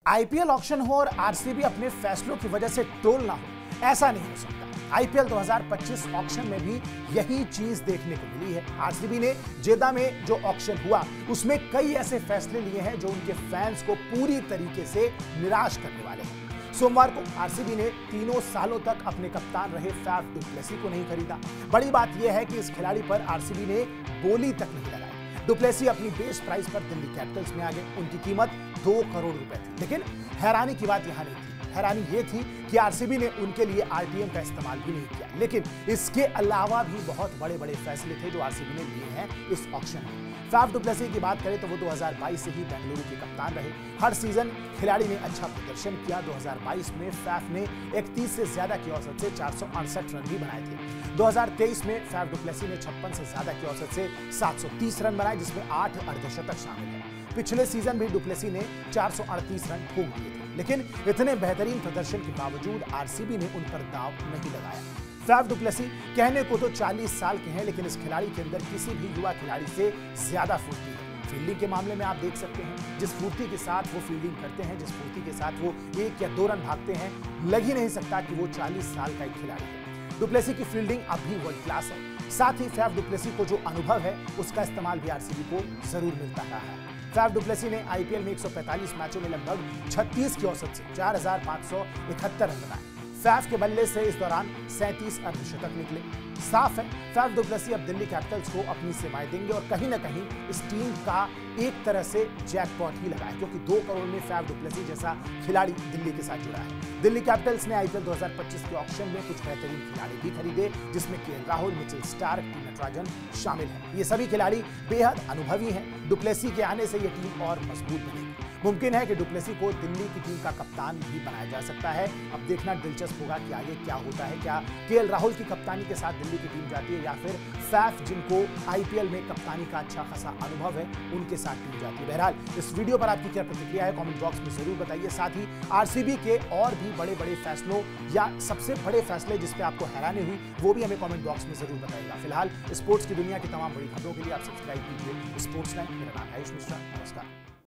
IPL auction हो और RCB अपने फैसलों की वजह से ट्रोल ना हो, ऐसा नहीं हो सकता। आईपीएल 2025 ऑक्शन में भी यही चीज देखने को मिली है। आरसीबी ने जेदा में जो ऑक्शन हुआ उसमें कई ऐसे फैसले लिए हैं जो उनके फैंस को पूरी तरीके से निराश करने वाले हैं। सोमवार को आरसीबी ने 3 सालों तक अपने कप्तान रहे फैफ डु प्लेसी को नहीं खरीदा। बड़ी बात यह है कि इस खिलाड़ी पर आरसीबी ने बोली तक नहीं लगाई। डु प्लेसी अपनी बेस प्राइस पर दिल्ली कैपिटल्स में आ गए। उनकी कीमत 2 करोड़ रुपए थी। लेकिन हैरानी की बात यहां नहीं थी। हैरानी यह थी कि आरसीबी ने उनके लिए आरटीएम का इस्तेमाल भी नहीं किया। लेकिन इसके अलावा भी बहुत बड़े बड़े फैसले थे जो आरसीबी ने लिए हैं इस ऑक्शन में। फैफ डु प्लेसी की बात करें तो वो 2022 से ही बेंगलुरु के कप्तान रहे। हर सीजन खिलाड़ी ने अच्छा प्रदर्शन किया। 2022 में फैफ ने 31 से ज्यादा की औसत से 468 रन भी बनाए थे। 2023 में फैफ डु प्लेसी ने 56 से ज्यादा की औसत से 730 रन बनाए, जिसमें 8 अर्धशतक शामिल है। पिछले सीजन भी डु प्लेसी ने 438 रन ठोक दिए थे। लेकिन इतने बेहतरीन प्रदर्शन के बावजूद आरसीबी ने उन पर दांव नहीं लगाया। फैफ डु प्लेसी कहने को तो 40 साल के हैं, लेकिन इस खिलाड़ी के अंदर किसी भी युवा खिलाड़ी से ज्यादा फुर्ती है। फील्डिंग के मामले में आप देख सकते हैं, जिस फुर्ती के साथ वो फील्डिंग करते हैं, जिस फुर्ती के साथ वो 1 या 2 रन भागते हैं, लग ही नहीं सकता कि वो 40 साल का एक खिलाड़ी है। डु प्लेसी की फील्डिंग अब भी वर्ल्ड क्लास है। साथ ही फैफ डु प्लेसी को जो अनुभव है उसका इस्तेमाल भी आरसीबी को जरूर मिलता रहा है। फैफ डु प्लेसी ने आईपीएल में 145 मैचों में लगभग 36 की औसत से 4571 रन बनाए। फैफ के बल्ले से इस दौरान 37 अर्धशतक निकले। साफ है, फैफ डु प्लेसी अब दिल्ली कैपिटल्स को अपनी सेवाएं देंगे और कहीं ना कहीं इस टीम का एक तरह से जैकपॉट ही लगा है, क्योंकि 2 करोड़ में फैफ डु प्लेसी जैसा खिलाड़ी दिल्ली के साथ जुड़ा है। दिल्ली कैपिटल्स ने आईपीएल 2025 के ऑक्शन में कुछ बेहतरीन खिलाड़ी भी खरीदे, जिसमें KL Rahul, Mitchell Starc, T Natarajan शामिल हैं। ये सभी खिलाड़ी बेहद अनुभवी हैं। डु प्लेसी के आने से ये टीम और मजबूत बनेगी। मुमकिन है कि डु प्लेसी को दिल्ली की टीम का कप्तान भी बनाया जा सकता है। अब देखना दिलचस्प होगा कि आगे क्या होता है। क्या केएल राहुल की कप्तानी के साथ दिल्ली की टीम जाती है, या फिर फैफ, जिनको आईपीएल में कप्तानी का अच्छा खासा अनुभव है, उनके साथ टीम जाती है। बहरहाल इस वीडियो पर आपकी क्या प्रतिक्रिया है, कमेंट बॉक्स में जरूर बताइए। साथ ही आरसीबी के और भी बड़े बड़े फैसलों या सबसे बड़े फैसले जिस पे आपको हैरानी हुई, वो भी हमें कमेंट बॉक्स में जरूर बताइएगा। फिलहाल स्पोर्ट्स की दुनिया की तमाम बड़ी खबरों के लिए आप सब्सक्राइब कीजिए स्पोर्ट्स लाइन। मेरा नाम है आयुष मिश्रा। नमस्कार।